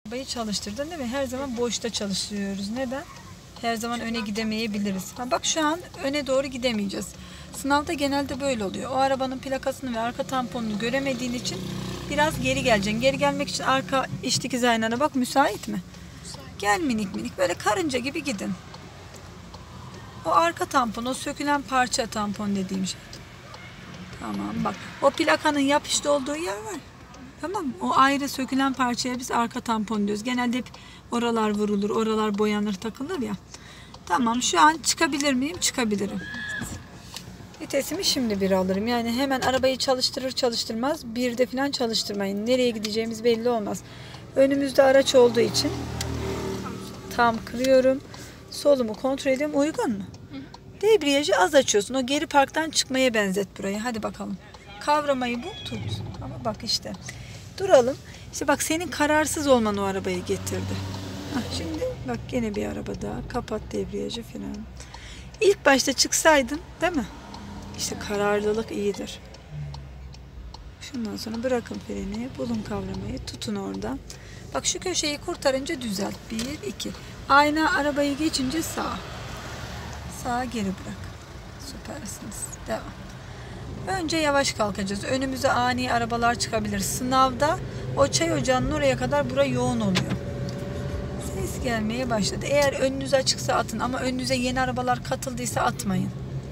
Arabayı çalıştırdın değil mi? Her zaman boşta çalıştırıyoruz. Neden? Her zaman öne gidemeyebiliriz. Ha bak şu an öne doğru gidemeyeceğiz. Sınavda genelde böyle oluyor. O arabanın plakasını ve arka tamponunu göremediğin için biraz geri geleceksin. Geri gelmek için arka iç dikiz aynana bak, müsait mi? Gel minik minik böyle karınca gibi gidin. O arka tampon, o sökülen parça tampon dediğim şey. Tamam bak, o plakanın yapışta olduğu yer var. Tamam mı? O ayrı sökülen parçaya biz arka tampon diyoruz. Genelde hep oralar vurulur, oralar boyanır, takılır ya. Tamam, şu an çıkabilir miyim? Çıkabilirim. Vitesimi şimdi bir alırım. Yani hemen arabayı çalıştırır çalıştırmaz bir de falan çalıştırmayın. Nereye gideceğimiz belli olmaz. Önümüzde araç olduğu için tam kırıyorum. Solumu kontrol ediyorum. Uygun mu? Debriyajı az açıyorsun. O geri parktan çıkmaya benzet burayı. Hadi bakalım. Kavramayı bul, tut. Ama bak işte. Duralım. İşte bak, senin kararsız olman o arabayı getirdi. Şimdi bak, gene bir araba daha. Kapat debriyajı falan. İlk başta çıksaydın, değil mi? İşte kararlılık iyidir. Şundan sonra bırakın freni, bulun kavramayı, tutun orada. Bak şu köşeyi kurtarınca düzelt. 1, 2. Ayna arabayı geçince sağ. Sağa geri bırak. Süpersiniz. Devam. Önce yavaş kalkacağız. Önümüze ani arabalar çıkabilir. Sınavda o çay ocağının oraya kadar bura yoğun oluyor. Ses gelmeye başladı. Eğer önünüz açıksa atın, ama önünüze yeni arabalar katıldıysa atmayın.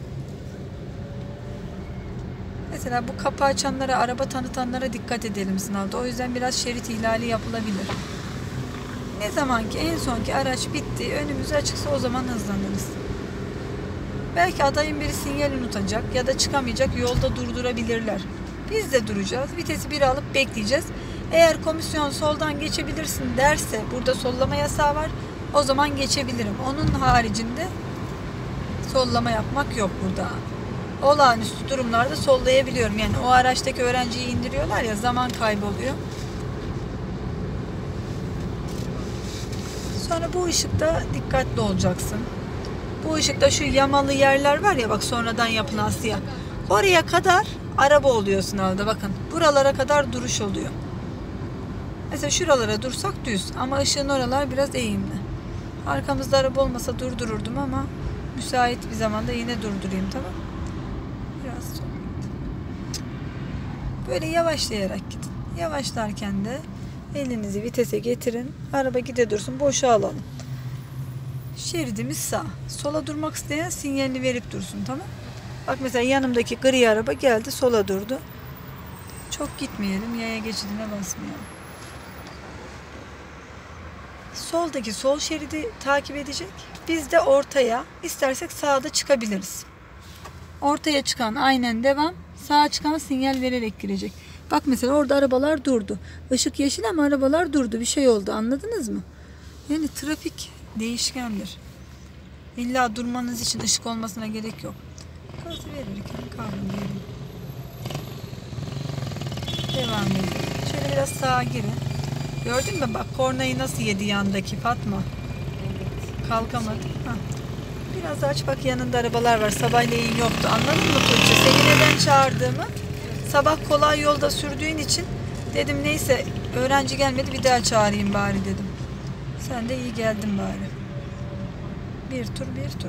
Mesela bu kapı açanlara, araba tanıtanlara dikkat edelim sınavda. O yüzden biraz şerit ihlali yapılabilir. Ne zaman ki en sonki araç bitti, önümüz açıksa o zaman hızlanırız. Belki adayın biri sinyal unutacak ya da çıkamayacak, yolda durdurabilirler. Biz de duracağız. Vitesi 1'e alıp bekleyeceğiz. Eğer komisyon soldan geçebilirsin derse, burada sollama yasağı var, o zaman geçebilirim. Onun haricinde sollama yapmak yok burada. Olağanüstü durumlarda sollayabiliyorum. Yani o araçtaki öğrenciyi indiriyorlar ya, zaman kayboluyor. Sonra bu ışıkta dikkatli olacaksın. Bu ışıkta şu yamalı yerler var ya bak, sonradan yapılan siyah. Oraya kadar araba oluyor sınavda, bakın. Buralara kadar duruş oluyor. Mesela şuralara dursak düz, ama ışığın oralar biraz eğimli. Arkamızda araba olmasa durdururdum, ama müsait bir zamanda yine durdurayım, tamam. Biraz böyle yavaşlayarak gidin. Yavaşlarken de elinizi vitese getirin. Araba gide dursun, boşa alalım. Şeridimiz sağ. Sola durmak isteyen sinyalini verip dursun, tamam. Bak mesela yanımdaki gri araba geldi, sola durdu. Çok gitmeyelim, yaya geçidine basmayalım. Soldaki sol şeridi takip edecek. Biz de ortaya, istersek sağda çıkabiliriz. Ortaya çıkan aynen devam. Sağa çıkan sinyal vererek girecek. Bak mesela orada arabalar durdu. Işık yeşil ama arabalar durdu. Bir şey oldu, anladınız mı? Yani trafik değişkendir. İlla durmanız için ışık olmasına gerek yok. Gaz verirken kavramayalım. Devam edelim. Şöyle biraz sağa girin. Gördün mü bak, kornayı nasıl yedi yandaki Fatma? Evet. Kalkamadı. Biraz aç bak, yanında arabalar var. Sabahleyin yoktu. Anladın mı Tuğçe? Seni neden çağırdığımı? Sabah kolay yolda sürdüğün için dedim, neyse öğrenci gelmedi, bir daha çağırayım bari dedim. Sen de iyi geldin bari. Bir tur.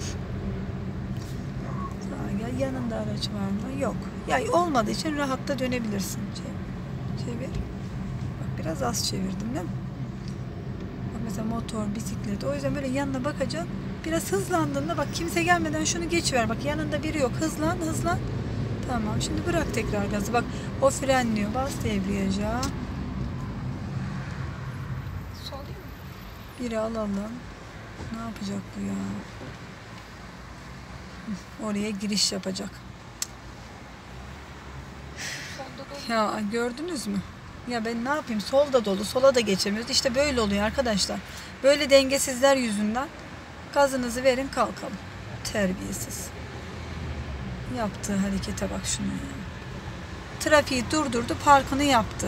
Sağa gel. Yanında araç var mı? Yok. Yay olmadığı için rahatla dönebilirsin. Çevir. Bak biraz az çevirdim değil mi? Bak mesela motor, bisiklet. O yüzden böyle yanına bakacaksın. Biraz hızlandığında bak, kimse gelmeden şunu geçiver. Bak yanında biri yok. Hızlan. Tamam. Şimdi bırak tekrar gazı. Bak o frenliyor. Bas debriyaja. Biri alalım. Ne yapacak bu ya? Oraya giriş yapacak. Ya gördünüz mü? Ya ben ne yapayım? Solda dolu. Sola da geçemiyoruz. İşte böyle oluyor arkadaşlar. Böyle dengesizler yüzünden gazınızı verin, kalkalım. Terbiyesiz. Yaptığı harekete bak şunu ya. Trafiği durdurdu, parkını yaptı.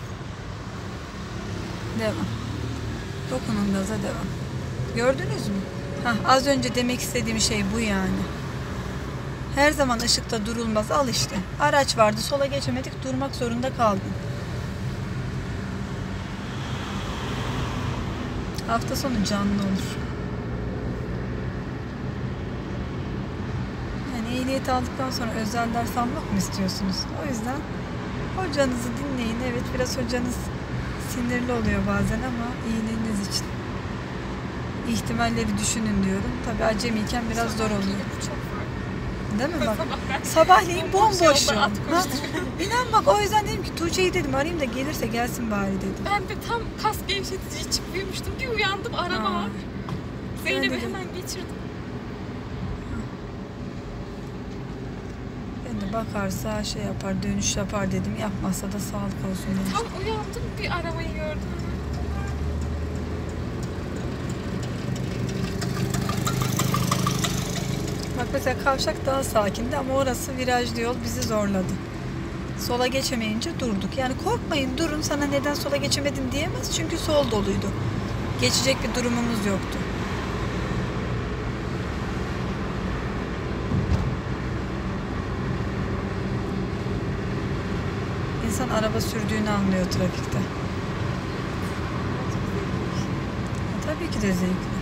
Devam. Dokunun gaza, devam. Gördünüz mü? Az önce demek istediğim şey bu yani. Her zaman ışıkta durulmaz. Al işte. Araç vardı, sola geçemedik, durmak zorunda kaldın. Hafta sonu canlı olur. Yani ehliyet aldıktan sonra özel ders almak mı istiyorsunuz? O yüzden hocanızı dinleyin. Evet, biraz hocanız sinirli oluyor bazen ama iyiliğiniz için. İhtimalleri düşünün diyorum. Tabii acemiyken biraz zor oluyor. Değil mi bak? Sabahleyin bomboş yol. İnan bak, o yüzden dedim ki Tuğçe'yi dedim arayayım da gelirse gelsin bari dedim. Ben de tam kas gevşetici içip uyumuştum. Bir uyandım, araba var. Zeynep'i hemen geçirdim. Ben de bakarsa şey yapar, dönüş yapar dedim. Yapmazsa da sağlık olsun dedim. Tam uyandım, bir arabayı gördüm. Bak mesela kavşak daha sakindi ama orası virajlı yol bizi zorladı. Sola geçemeyince durduk. Yani korkmayın, durun, sana neden sola geçemedin diyemez. Çünkü sol doluydu. Geçecek bir durumumuz yoktu. İnsan araba sürdüğünü anlıyor trafikte. Tabii ki de zevkli.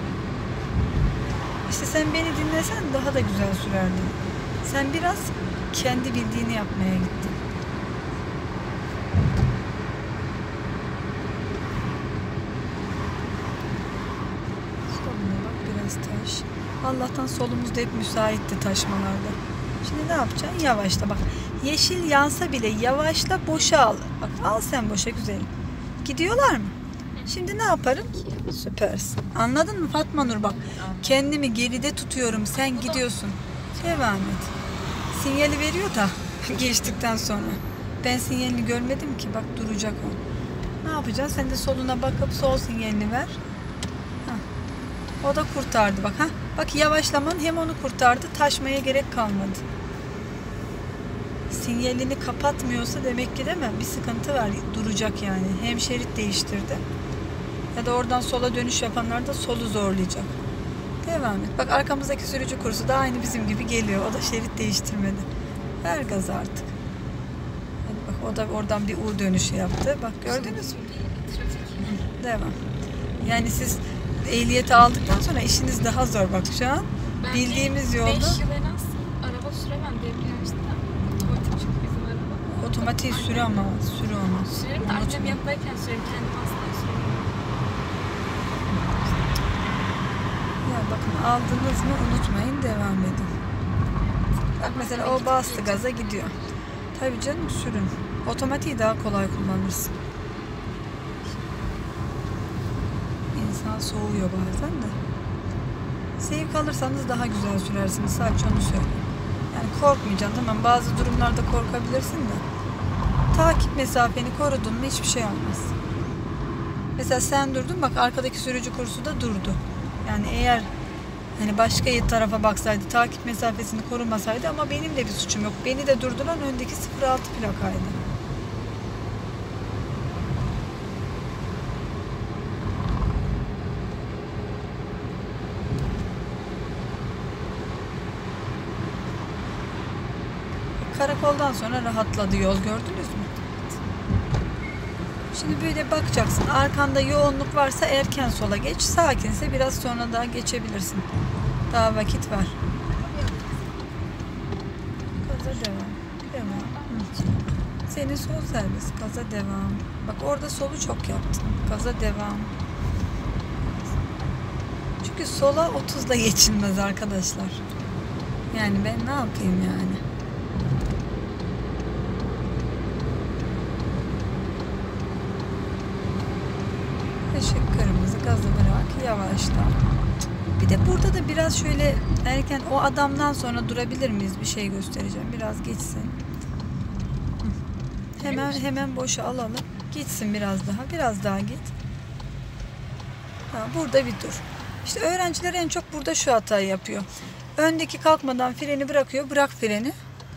İşte sen beni dinlesen daha da güzel sürerdin. Sen biraz kendi bildiğini yapmaya gittin. Soluna bak, biraz taş. Allah'tan solumuzda hep müsaitti taşmalarda. Şimdi ne yapacaksın? Yavaşla bak. Yeşil yansa bile yavaşla, boşa al. Bak, al sen boşa güzelim. Gidiyorlar mı? Şimdi ne yaparım? Süpersin. Anladın mı Fatma Nur bak. Kendimi geride tutuyorum. Sen gidiyorsun. Devam et. Sinyali veriyor da geçtikten sonra. Ben sinyalini görmedim ki. Bak, duracak o. Ne yapacaksın? Sen de soluna bakıp sol sinyalini ver. Hah. O da kurtardı bak. Ha? Bak, yavaşlaman hem onu kurtardı. Taşmaya gerek kalmadı. Sinyalini kapatmıyorsa demek ki, değil mi? Bir sıkıntı var. Duracak yani. Hem şerit değiştirdi. Ya da oradan sola dönüş yapanlar da solu zorlayacak. Devam et. Bak, arkamızdaki sürücü kursu da aynı bizim gibi geliyor. O da şerit değiştirmedi. Ver gaz artık. Hadi bak, o da oradan bir U dönüşü yaptı. Bak, gördünüz mü? Devam. Yani siz ehliyeti aldıktan sonra işiniz daha zor bak şu an. Ben bildiğimiz yolda. 5 yıl en az araba süremem debriyajda. Otomatik çünkü bizim araba. Otomatik sürü ama. Sürü onu. Sürerim de annem yapmayken sürerim. Kendim asla süremem. Ya bakın, aldınız mı unutmayın, devam edin. Bak mesela o bastı gaza, gidiyor. Tabii canım, sürün. Otomatiği daha kolay kullanırsın. İnsan soğuyor bazen de. Zevk alırsanız daha güzel sürersiniz. Sadece onu söyleyeyim. Yani korkmayacaksın, tamam. Bazı durumlarda korkabilirsin de. Takip mesafeni korudun mu hiçbir şey olmaz. Mesela sen durdun, bak arkadaki sürücü kursu da durdu. Yani eğer hani başka tarafa baksaydı, takip mesafesini korumasaydı, ama benim de bir suçum yok. Beni de durduran öndeki 06 plakaydı. Karakoldan sonra rahatladı yol, gördünüz mü? Şimdi böyle bakacaksın. Arkanda yoğunluk varsa erken sola geç. Sakinse biraz sonra daha geçebilirsin. Daha vakit var. Gaza devam. Devam. Hı. Senin sol servis. Gaza devam. Bak, orada solu çok yaptın. Gaza devam. Çünkü sola 30'da geçilmez arkadaşlar. Yani ben ne yapayım yani? Işık kırmızı, gazı bırak, yavaşla. Bir de burada da biraz şöyle erken, o adamdan sonra durabilir miyiz? Bir şey göstereceğim. Biraz geçsin. Hemen boşa alalım. Gitsin biraz daha. Biraz daha git. Ha, burada bir dur. İşte öğrenciler en çok burada şu hatayı yapıyor. Öndeki kalkmadan freni bırakıyor. Bırak freni.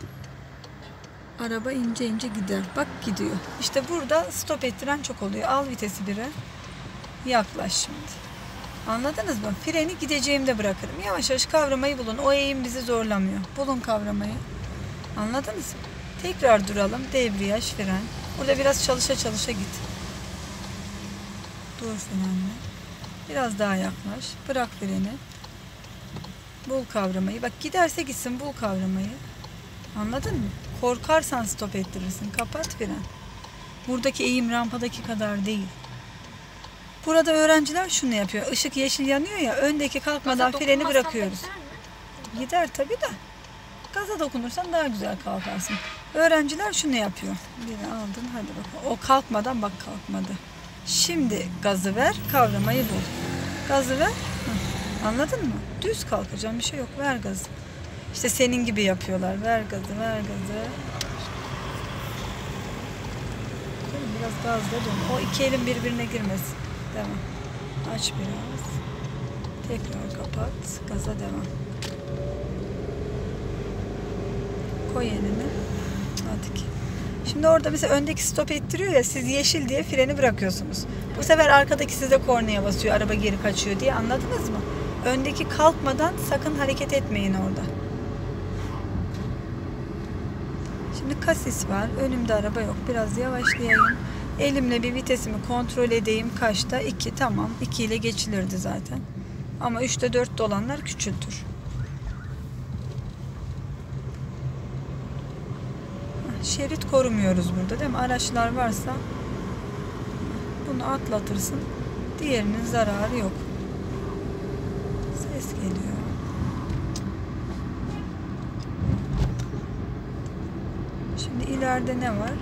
Araba ince ince gider. Bak, gidiyor. İşte burada stop ettiren çok oluyor. Al vitesi 1'e. Yaklaş şimdi. Anladınız mı? Freni gideceğimde bırakırım. Yavaş yavaş kavramayı bulun. O eğim bizi zorlamıyor. Bulun kavramayı. Anladınız mı? Tekrar duralım. Debriyaj, fren. Burada biraz çalışa çalışa git. Dur frenle. Biraz daha yaklaş. Bırak freni. Bul kavramayı. Bak giderse gitsin, bul kavramayı. Anladın mı? Korkarsan stop ettirirsin. Kapat fren. Buradaki eğim rampadaki kadar değil. Burada öğrenciler şunu yapıyor. Işık yeşil yanıyor ya, öndeki kalkmadan Gaza freni dokunmazsam bırakıyoruz. bekler mi? Gider tabii de. Gaza dokunursan daha güzel kalkarsın. Öğrenciler şunu yapıyor. Biri aldın, hadi bakalım. O kalkmadan, bak kalkmadı. Şimdi gazı ver, kavramayı bul. Gazı ver. Hı. Anladın mı? Düz kalkacağım, bir şey yok. Ver gazı. İşte senin gibi yapıyorlar. Ver gazı, ver gazı. Biraz gazla dön. O iki elin birbirine girmesin. Devam. Aç biraz. Tekrar kapat. Gaza devam. Koy elini. Hadi ki. Şimdi orada mesela öndeki stop ettiriyor ya, siz yeşil diye freni bırakıyorsunuz. Bu sefer arkadaki size kornaya basıyor, araba geri kaçıyor diye, anladınız mı? Öndeki kalkmadan sakın hareket etmeyin orada. Şimdi kasis var, önümde araba yok, biraz yavaşlayayım. Elimle bir vitesimi kontrol edeyim, kaçta? 2, tamam. 2 ile geçilirdi zaten. Ama 3'te 4 olanlar küçültür. Şerit korumuyoruz burada değil mi? Araçlar varsa bunu atlatırsın. Diğerinin zararı yok. Ses geliyor. Şimdi ileride ne var?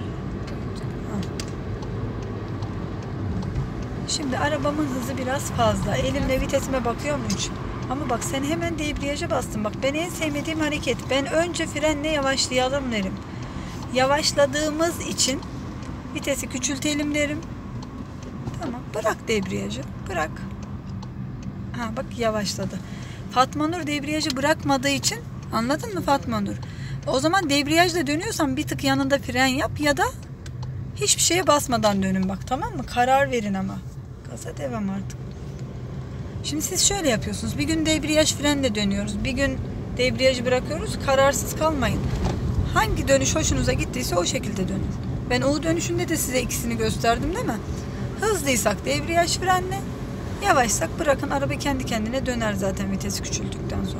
Şimdi arabamın hızı biraz fazla. Elimle vitesime bakıyorum 3. Ama bak sen hemen debriyaja bastın. Bak ben en sevmediğim hareket. Ben önce frenle yavaşlayalım derim. Yavaşladığımız için vitesi küçültelim derim. Tamam, bırak debriyajı. Bırak. Ha bak yavaşladı. Fatma Nur debriyajı bırakmadığı için, anladın mı Fatma Nur? O zaman debriyajla dönüyorsan bir tık yanında fren yap ya da hiçbir şeye basmadan dönün bak, tamam mı? Karar verin ama. Gaza devam artık. Şimdi siz şöyle yapıyorsunuz. Bir gün debriyaj frenle dönüyoruz. Bir gün debriyajı bırakıyoruz. Kararsız kalmayın. Hangi dönüş hoşunuza gittiyse o şekilde dönün. Ben U dönüşünde de size ikisini gösterdim değil mi? Hızlıysak debriyaj frenle, yavaşsak bırakın, araba kendi kendine döner zaten vitesi küçüldükten sonra.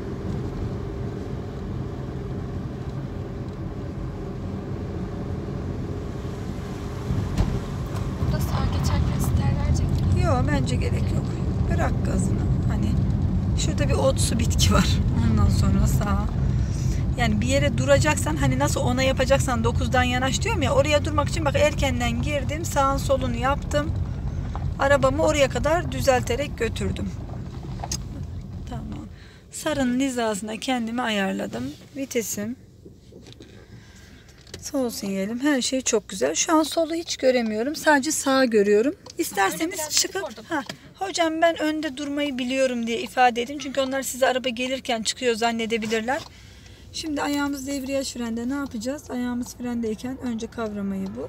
Burada sağa geçerken sinyal verecek mi? Yok bence gerek yok. Bırak gazını. Hani şurada bir otsu bitki var. Ondan sonra sağa. Yani bir yere duracaksan, hani nasıl ona yapacaksan 9'dan yanaş diyorum ya, oraya durmak için bak erkenden girdim, sağın solunu yaptım. Arabamı oraya kadar düzelterek götürdüm. Tamam. Sarının hizasına kendimi ayarladım. Vitesim, sol sinyalim, her şey çok güzel. Şu an solu hiç göremiyorum. Sadece sağı görüyorum. İsterseniz çıkıp hocam ben önde durmayı biliyorum diye ifade edin. Çünkü onlar size araba gelirken çıkıyor zannedebilirler. Şimdi ayağımız debriyaj frende, ne yapacağız? Ayağımız frendeyken önce kavramayı bul.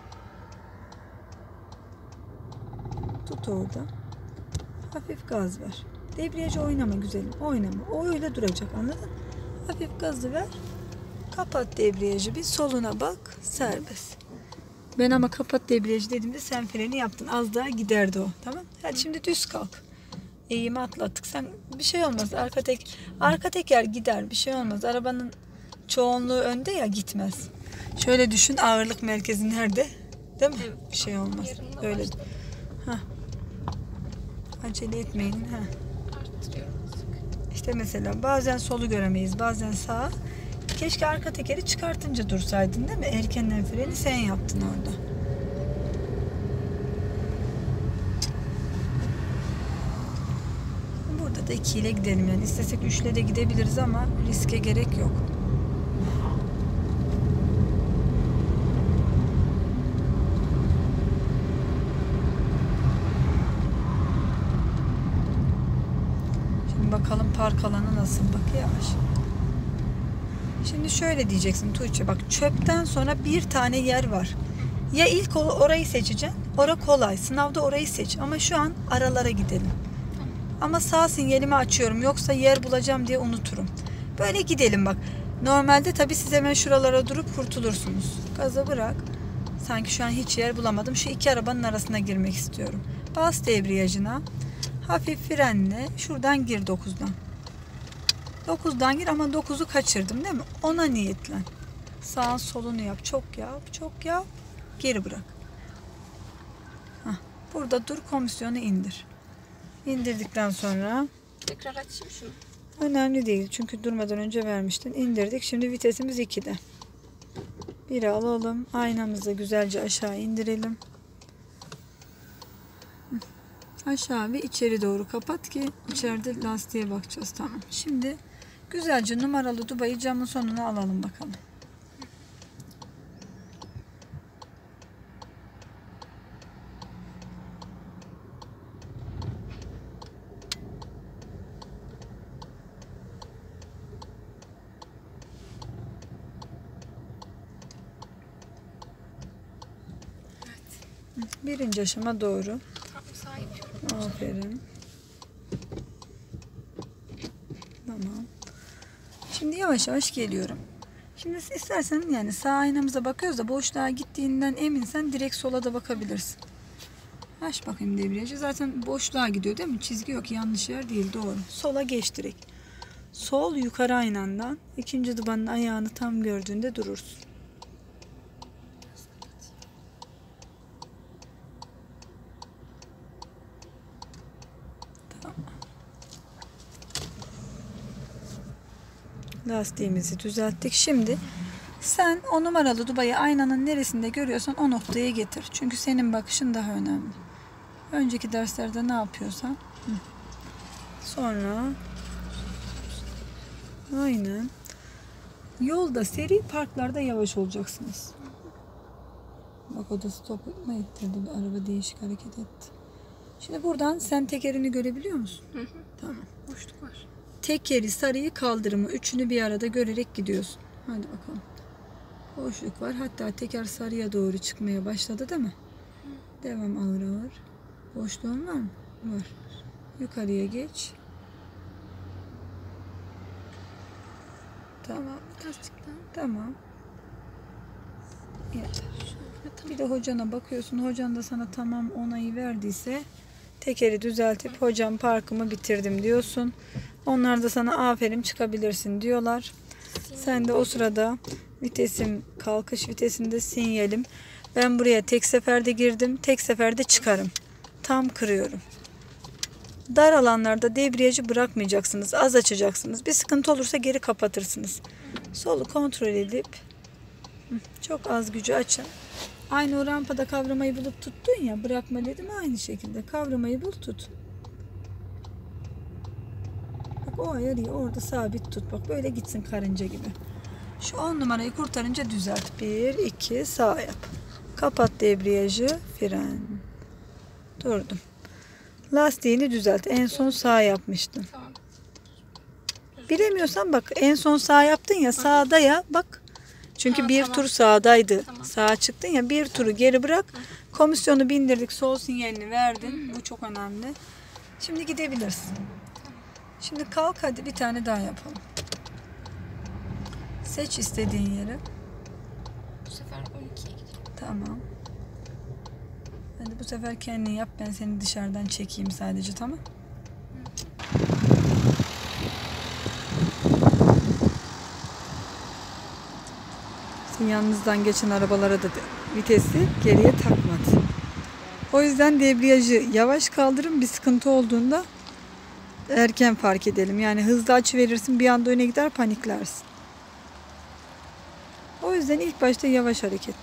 Tut orada. Hafif gaz ver. Debriyajı oynama güzelim. Oynama. O öyle duracak, anladın mı? Hafif gazı ver. Kapat debriyajı. Bir soluna bak. Serbest. Ben ama kapat debriyajı dediğimde sen freni yaptın. Az daha giderdi o. Tamam. Hadi şimdi düz kalk. Eğimi atlattık. Sen bir şey olmaz. Arka teker gider. Bir şey olmaz. Arabanın çoğunluğu önde ya, gitmez. Şöyle düşün, ağırlık merkezi nerede? Değil mi? Bir şey olmaz. Öyle. Ha. Acele etmeyin. Ha. İşte mesela bazen solu göremeyiz, bazen sağa. Keşke arka tekeri çıkartınca dursaydın değil mi? Erkenden freni sen yaptın orada. Burada da 2 ile gidelim yani. İstesek 3 ile de gidebiliriz ama riske gerek yok. Bakalım park alanı nasıl, bak yavaş. Şimdi şöyle diyeceksin Tuğçe, bak çöpten sonra bir tane yer var. Ya ilk orayı seçeceksin, ora kolay, sınavda orayı seç, ama şu an aralara gidelim. Ama sağ sinyalimi açıyorum, yoksa yer bulacağım diye unuturum. Böyle gidelim bak. Normalde tabii siz hemen şuralara durup kurtulursunuz. Gaza bırak. Sanki şu an hiç yer bulamadım. Şu iki arabanın arasına girmek istiyorum. Bas debriyajına. Hafif frenle şuradan gir 9'dan. 9'dan gir ama 9'u kaçırdım değil mi? Ona niyetlen. Sağ solunu yap. Çok yap. Çok yap. Geri bırak. Hah, burada dur, komisyonu indir. İndirdikten sonra Tekrar açayım şunu. önemli değil. Çünkü durmadan önce vermiştin. İndirdik. Şimdi vitesimiz 2'de. 1'i alalım. Aynamızı güzelce aşağı indirelim. Aşağı ve içeri doğru kapat ki içeride lastiğe bakacağız. Tamam. Şimdi güzelce numaralı dubayı camın sonuna alalım bakalım. Birinci aşama doğru. Tam sağ yapıyorum. Aferin. Tamam. Şimdi yavaş yavaş geliyorum. Şimdi istersen yani sağ aynamıza bakıyoruz da boşluğa gittiğinden eminsen direkt sola da bakabilirsin. Aç bakayım debriyajı. Zaten boşluğa gidiyor değil mi? Çizgi yok. Yanlış yer değil. Doğru. Sola geç direkt. Sol yukarı aynandan. İkinci dubanın ayağını tam gördüğünde durursun. Lastiğimizi düzelttik. Şimdi sen o numaralı dubayı aynanın neresinde görüyorsan o noktaya getir. Çünkü senin bakışın daha önemli. Önceki derslerde ne yapıyorsan. Sonra aynen. Yolda seri, parklarda yavaş olacaksınız. Bak o da stop ettirdi. Araba değişik hareket etti. Şimdi buradan sen tekerini görebiliyor musun? Hı hı. Tamam. Boşluk var. Tekeri, sarıyı, kaldırımı üçünü bir arada görerek gidiyorsun. Hadi bakalım. Boşluk var. Hatta teker sarıya doğru çıkmaya başladı değil mi? Devam ağır ağır. Boşluğun var mı? Var. Yukarıya geç. Tamam. Lastikten. Tamam. Yeter. Şöyle tam. Bir de hocana bakıyorsun. Hocan da sana tamam onayı verdiyse tekeri düzeltip hocam parkımı bitirdim diyorsun. Onlar da sana aferin çıkabilirsin diyorlar. Sen de o sırada vitesim, kalkış vitesinde sinyalim. Ben buraya tek seferde girdim. Tek seferde çıkarım. Tam kırıyorum. Dar alanlarda debriyajı bırakmayacaksınız. Az açacaksınız. Bir sıkıntı olursa geri kapatırsınız. Solu kontrol edip çok az gücü açın. Aynı o rampada kavramayı bulup tuttun ya. Bırakma dedim, aynı şekilde. Kavramayı bul, tut. Bak o ayarı orada sabit tut. Bak böyle gitsin karınca gibi. Şu 10 numarayı kurtarınca düzelt. 1, 2, sağ yap. Kapat debriyajı. Fren. Durdum. Lastiğini düzelt. En son sağ yapmıştın. Tamam. Bilemiyorsan bak en son sağ yaptın ya, sağda ya bak. Çünkü bir tamam. tur sağdaydı. Tamam. Sağa çıktın ya, bir turu geri bırak. Komisyonu bindirdik. Sol sinyalini verdin. Bu çok önemli. Şimdi gidebilirsin. Şimdi kalk, hadi bir tane daha yapalım. Seç istediğin yeri. Bu sefer 12'ye gidiyor. Tamam. Hadi bu sefer kendin yap. Ben seni dışarıdan çekeyim sadece, tamam. Yanınızdan geçen arabalara da vitesi geriye takmadı. O yüzden debriyajı yavaş kaldırın, bir sıkıntı olduğunda erken fark edelim. Yani hızlı açıverirsin, bir anda öne gider, paniklersin. O yüzden ilk başta yavaş hareket.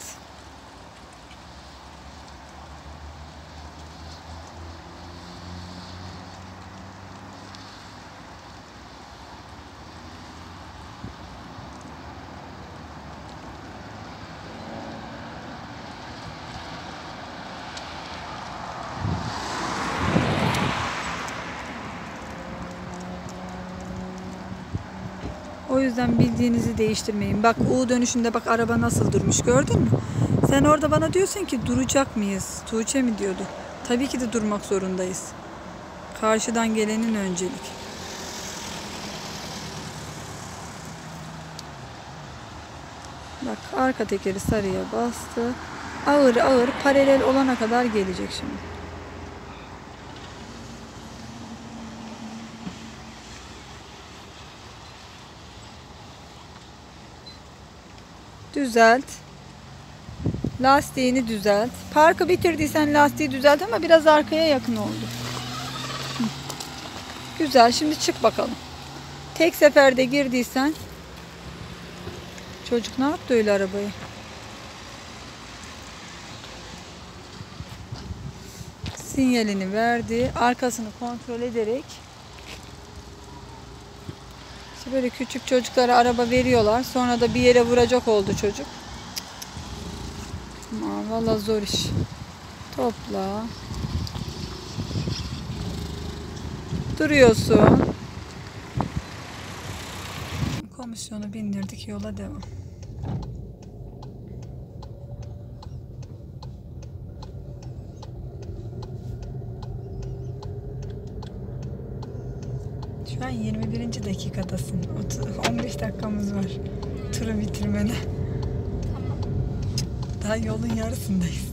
O yüzden bildiğinizi değiştirmeyin. Bak U dönüşünde bak araba nasıl durmuş, gördün mü? Sen orada bana diyorsun ki duracak mıyız? Tuğçe mi diyordu? Tabii ki de durmak zorundayız. Karşıdan gelenin öncelik. Bak arka tekeri sarıya bastı. Ağır ağır paralel olana kadar gelecek şimdi. Düzelt. Lastiğini düzelt. Parkı bitirdiysen lastiği düzelt ama biraz arkaya yakın oldu. Hı. Güzel. Şimdi çık bakalım. Tek seferde girdiysen. Çocuk ne yaptı öyle arabayı? Sinyalini verdi. Arkasını kontrol ederek. İşte böyle küçük çocuklara araba veriyorlar. Sonra da bir yere vuracak oldu çocuk. Aman vallahi zor iş. Topla. Duruyorsun. Komisyonu bindirdik. Yola devam. Şu an 21. dakikadasın. 15 dakikamız var. Turu bitirmene. Tamam. Daha yolun yarısındayız.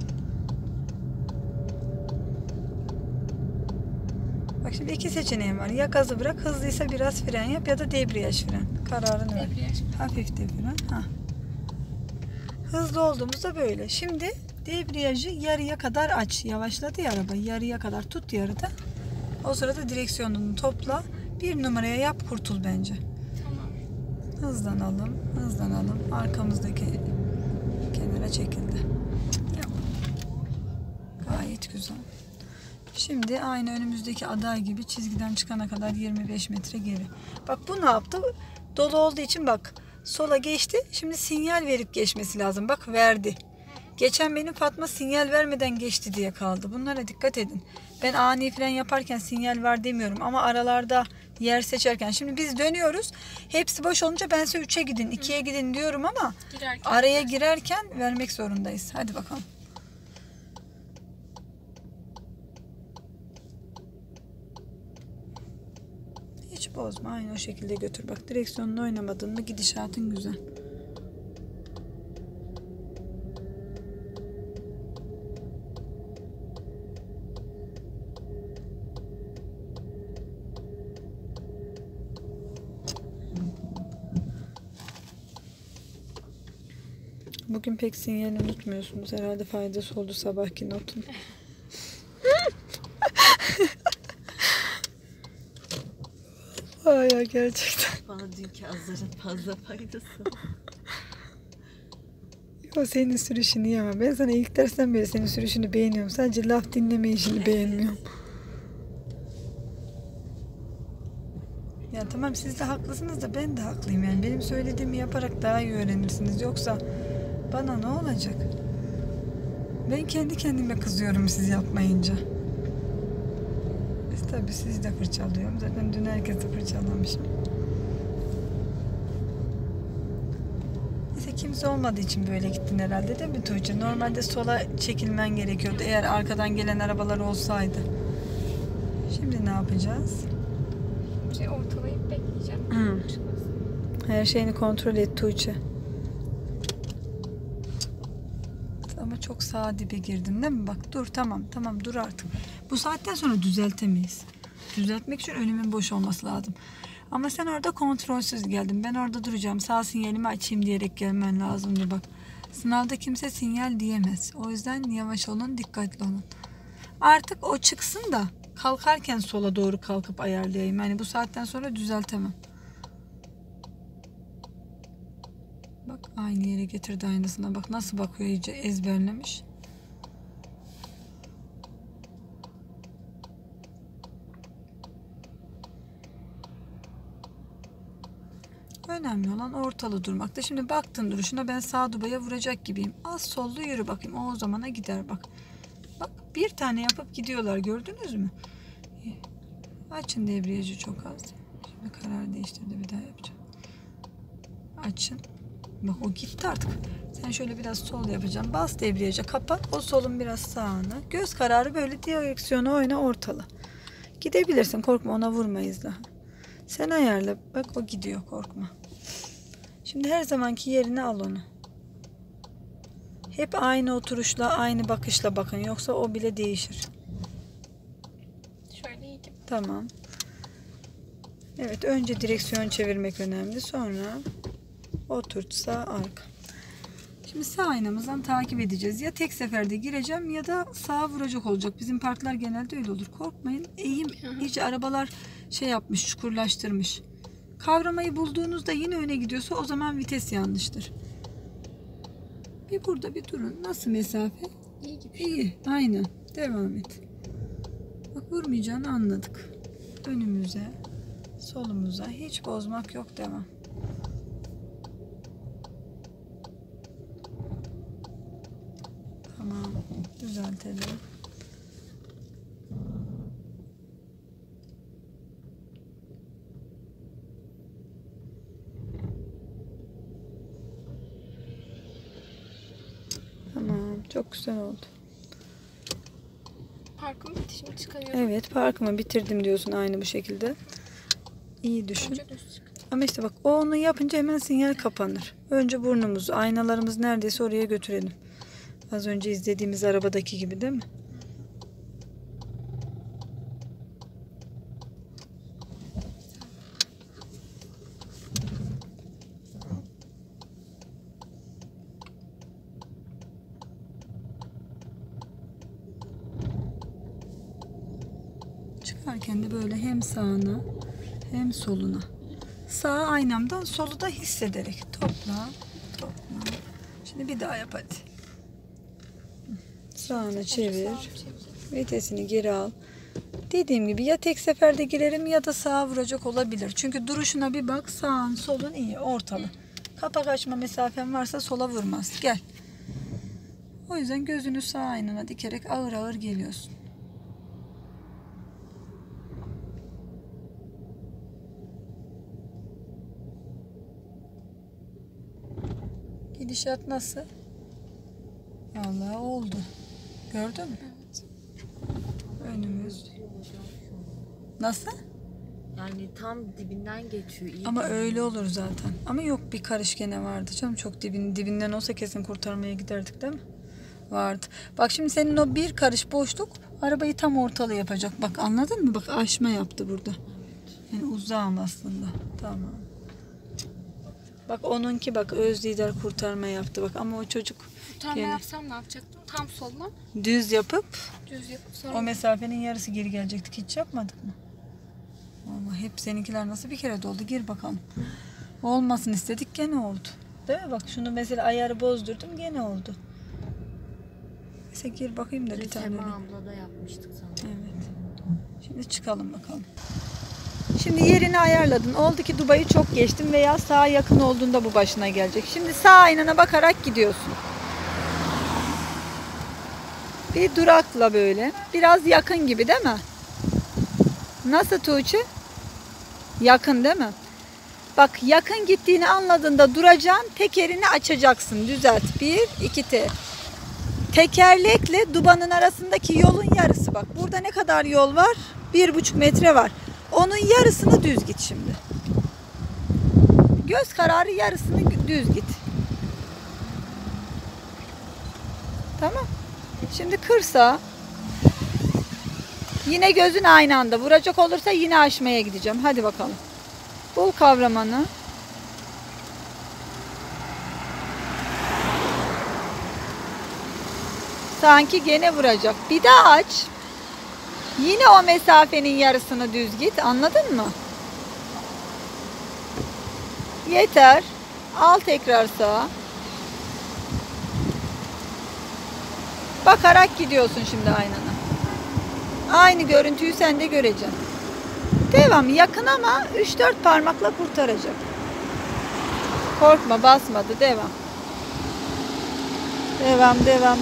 Bak şimdi iki seçeneğim var. Ya gazı bırak, hızlıysa biraz fren yap ya da debriyaj fren. Kararını ver. Debriyaj. Hafif de fren. Ha. Hızlı olduğumuzda böyle. Şimdi debriyajı yarıya kadar aç. Yavaşladı ya araba. Yarıya kadar tut yarıda. O sırada direksiyonunu topla. Bir numaraya yap, kurtul bence. Tamam. Hızlanalım. Hızlanalım. Arkamızdaki kenara çekildi. Yap. Gayet güzel. Şimdi aynı önümüzdeki aday gibi çizgiden çıkana kadar 25 metre geri. Bak bu ne yaptı? Dolu olduğu için bak sola geçti. Şimdi sinyal verip geçmesi lazım. Bak verdi. Geçen benim Fatma sinyal vermeden geçti diye kaldı. Bunlara dikkat edin. Ben ani fren yaparken sinyal ver demiyorum ama aralarda yer seçerken. Şimdi biz dönüyoruz. Hepsi boş olunca ben size 3'e gidin, 2'ye gidin diyorum ama Girerken. araya girerken vermek zorundayız. Hadi bakalım. Hiç bozma. Aynı o şekilde götür. Bak direksiyonunu oynamadın mı gidişatın güzel. Bugün pek sinyalini unutmuyorsunuz. Herhalde faydası oldu sabahki notun. Ay ya gerçekten. Bana dünkü azların fazla faydası. O senin sürüşünü iyi ama ben sana ilk dersten beri senin sürüşünü beğeniyorum. Sadece laf dinleme işini beğenmiyorum. Ya tamam siz de haklısınız da ben de haklıyım yani. Benim söylediğimi yaparak daha iyi öğrenirsiniz. Yoksa bana ne olacak? Ben kendi kendime kızıyorum siz yapmayınca. Tabii sizi de fırçalıyorum. Zaten dün herkesi fırçalamışım. Neyse kimse olmadığı için böyle gittin herhalde değil mi Tuğçe? Normalde sola çekilmen gerekiyordu eğer arkadan gelen arabalar olsaydı. Şimdi ne yapacağız? Ortalayıp bekleyeceğim. Hı. Her şeyini kontrol et Tuğçe. Ama çok sağa dibe girdin değil mi? Bak dur tamam dur artık. Bu saatten sonra düzeltemeyiz. Düzeltmek için önümün boş olması lazım. Ama sen orada kontrolsüz geldin. Ben orada duracağım. Sağ sinyalimi açayım diyerek gelmen lazımdı bak. Sınavda kimse sinyal diyemez. O yüzden yavaş olun, dikkatli olun. Artık o çıksın da kalkarken sola doğru kalkıp ayarlayayım. Yani bu saatten sonra düzeltemem. Bak aynı yere getirdi aynısına. Bak nasıl bakıyor iyice ezberlemiş. Önemli olan ortalı durmakta. Şimdi baktın duruşuna ben sağ dubaya vuracak gibiyim. Az sollu yürü bakayım. O zamana gider bak. Bak bir tane yapıp gidiyorlar gördünüz mü? Açın debriyajı çok az. Şimdi karar değiştirdi bir daha yapacağım. Açın. Bak o gitti artık. Sen şöyle biraz sol yapacaksın. Bas debriyaja kapat. O solun biraz sağına. Göz kararı böyle direksiyonu oyna ortalı. Gidebilirsin korkma ona vurmayız daha. Sen ayarla. Bak o gidiyor korkma. Şimdi her zamanki yerine al onu. Hep aynı oturuşla aynı bakışla bakın. Yoksa o bile değişir. Şöyle iyi gibi. Tamam. Evet önce direksiyon çevirmek önemli. Sonra oturt sağ arka. Şimdi sağ aynamızdan takip edeceğiz. Ya tek seferde gireceğim ya da sağa vuracak olacak. Bizim parklar genelde öyle olur. Korkmayın. Eğim iyice arabalar şey yapmış, çukurlaştırmış. Kavramayı bulduğunuzda yine öne gidiyorsa o zaman vites yanlıştır. Bir burada bir durun. Nasıl mesafe? İyi gibi. İyi. Aynen. Devam et. Bak vurmayacağını anladık. Önümüze, solumuza hiç bozmak yok. Devam. Tamam. Düzeltelim. Tamam. Çok güzel oldu. Parkın bitişini çıkarıyorum. Evet, parkımı bitirdim diyorsun aynı bu şekilde. İyi düşün. Önce düz çık. Ama işte bak o onu yapınca hemen sinyal kapanır. Önce burnumuzu, aynalarımız neredeyse oraya götürelim. Az önce izlediğimiz arabadaki gibi değil mi? Çıkarken de böyle hem sağına hem soluna. Sağ aynamdan solu da hissederek topla, topla. Şimdi bir daha yap hadi. Sağına çevir. Vitesini geri al. Dediğim gibi ya tek seferde girerim ya da sağa vuracak olabilir. Çünkü duruşuna bir bak. Sağın solun iyi ortalı. Kapak açma mesafen varsa sola vurmaz. Gel. O yüzden gözünü sağ aynana dikerek ağır ağır geliyorsun. Gidişat nasıl? Vallahi oldu. Gördün mü? Evet. Önümüz. Nasıl? Yani tam dibinden geçiyor. İyi Ama değil. öyle olur zaten. Ama yok bir karış gene vardı canım. Çok dibinden olsa kesin kurtarmaya giderdik değil mi? Vardı. Bak şimdi senin o bir karış boşluk arabayı tam ortalı yapacak. Bak anladın mı? Bak aşma yaptı burada. Yani uzağım aslında. Tamam. Bak onunki bak öz lider kurtarma yaptı bak ama o çocuk Kurtarma gene yapsam ne yapacaktım? Tam soldan düz yapıp düz yapıp o sonra mesafenin yarısı geri gelecektik. Hiç yapmadık mı? Ama hep seninkiler nasıl bir kere doldu? Gir bakalım. Olmasın istedik gene oldu. Değil mi? Bak şunu mesela ayarı bozdurdum gene oldu. Mesela gir bakayım da bir tane. Sema öyle. abla da yapmıştık sana. Evet. Şimdi çıkalım bakalım. Şimdi yerini ayarladın. Oldu ki Dubai'yi çok geçtin veya sağa yakın olduğunda bu başına gelecek. Şimdi sağ aynana bakarak gidiyorsun. Bir durakla böyle. Biraz yakın gibi değil mi? Nasıl Tuğçe? Yakın değil mi? Bak yakın gittiğini anladığında duracaksın. Tekerini açacaksın. Düzelt. 1, 2 T. Tekerlekle dubanın arasındaki yolun yarısı. Bak burada ne kadar yol var? 1,5 metre var. Onun yarısını düz git şimdi. Göz kararı yarısını düz git. Tamam. Şimdi kırsa yine gözün aynı anda vuracak olursa yine aşmaya gideceğim. Hadi bakalım. Bul kavramanı. Sanki gene vuracak. Bir daha aç. Yine o mesafenin yarısını düz git. Anladın mı? Yeter. Al tekrar sağa. Bakarak gidiyorsun şimdi aynana. Aynı görüntüyü sen de göreceksin. Devam. Yakın ama 3-4 parmakla kurtaracak. Korkma basmadı. Devam. Devam.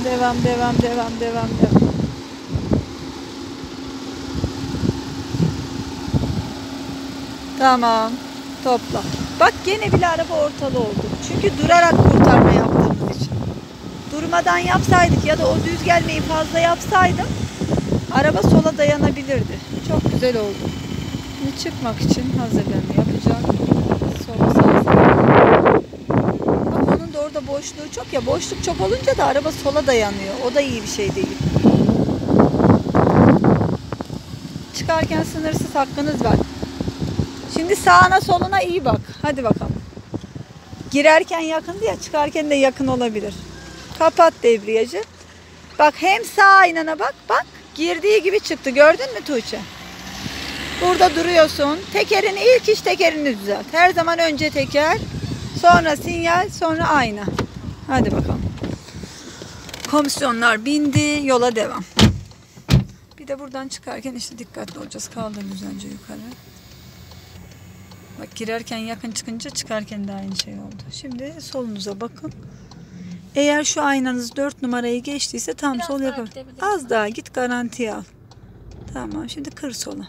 Tamam. Topla. Bak gene bile araba ortalı oldu. Çünkü durarak kurtarma yaptığımız için. Durmadan yapsaydık ya da o düz gelmeyi fazla yapsaydım araba sola dayanabilirdi. Çok güzel oldu. Şimdi çıkmak için hazırlığını yapacağım. Sola sağa. Bak onun da orada boşluğu çok ya. Boşluk çok olunca da araba sola dayanıyor. O da iyi bir şey değil. Çıkarken sınırsız hakkınız var. Şimdi sağına soluna iyi bak. Hadi bakalım. girerken yakındı ya, çıkarken de yakın olabilir. Kapat debriyajı. Bak hem sağ aynana bak. Bak girdiği gibi çıktı. Gördün mü Tuğçe? Burada duruyorsun. Tekerini ilk iş tekerini düzelt. Her zaman önce teker, sonra sinyal, sonra ayna. Hadi bakalım. Komisyonlar bindi. Yola devam. Bir de buradan çıkarken işte dikkatli olacağız. Kaldır güzelce yukarı. Bak girerken yakın çıkınca çıkarken de aynı şey oldu. Şimdi solunuza bakın. Eğer şu aynanız 4 numarayı geçtiyse tam Biraz sol daha yapın. gidebiliriz. Az daha git, garantiye al. Tamam, şimdi kır sola.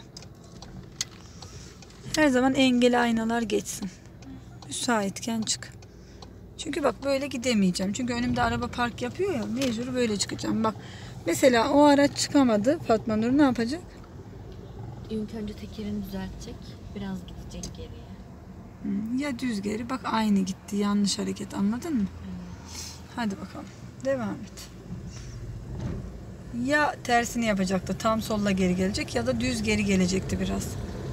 Her zaman engeli aynalar geçsin. Müsaitken çık. Çünkü bak böyle gidemeyeceğim. Çünkü önümde araba park yapıyor ya, mecbur böyle çıkacağım. Bak mesela o araç çıkamadı. Fatma Nur ne yapacak? İlk önce tekerini düzeltecek. Biraz gidecek geriye. Ya düz geri, bak aynı gitti, yanlış hareket, anladın mı? Hadi bakalım devam et. Ya tersini yapacaktı, tam solla geri gelecek ya da düz geri gelecekti biraz.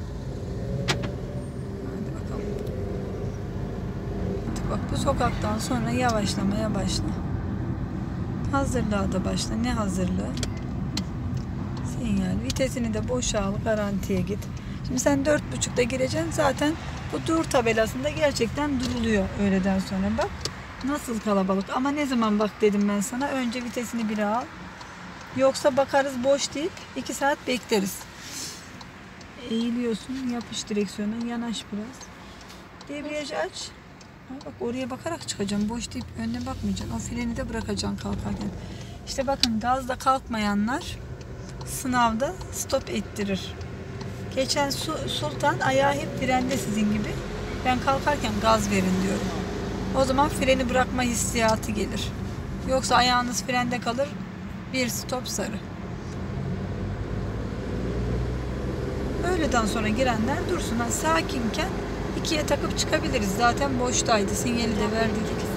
Hadi bakalım. Artık bak bu sokaktan sonra yavaşlamaya başla. Hazırlığa da başla. Ne hazırlığı? Sinyal. Vitesini de boşa al, garantiye git. Şimdi sen 4.5'da gireceksin, zaten bu dur tabelasında gerçekten duruluyor öğleden sonra. Bak nasıl kalabalık, ama ne zaman bak dedim ben sana, önce vitesini 1'e al. Yoksa bakarız boş deyip 2 saat bekleriz. Eğiliyorsun, yapış direksiyona, yanaş biraz. Debriyajı aç. Ha, bak oraya bakarak çıkacaksın, boş deyip önüne bakmayacaksın. O freni de bırakacaksın kalkarken. İşte bakın gazla kalkmayanlar sınavda stop ettirir. Geçen Sultan ayağı hep frende sizin gibi. Ben kalkarken gaz verin diyorum. O zaman freni bırakma hissiyatı gelir. Yoksa ayağınız frende kalır. Bir stop sarı. Öğleden sonra girenler dursun. Sakinken 2'ye takıp çıkabiliriz. Zaten boştaydı. Sinyali de verdik.